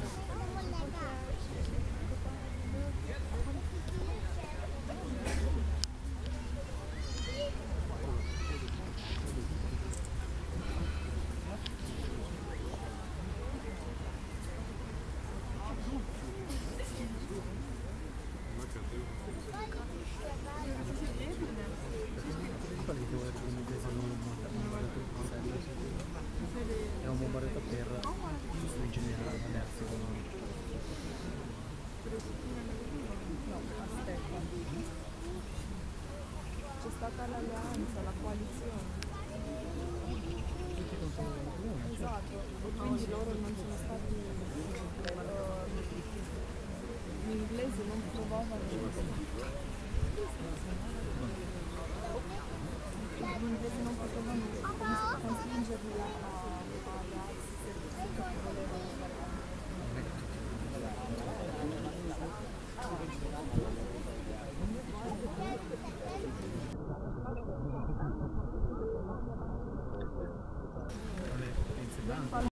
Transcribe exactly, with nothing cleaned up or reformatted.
È un bombardato per giusto in generale, adesso. No, aspetta. C'è stata l'alleanza, la coalizione. Tutti contro Napoleon. Esatto, e quindi loro non sono stati... Uh, gli inglesi non trovavano... Gli inglesi non potevano costringerli a darsi servizi che volevano fare.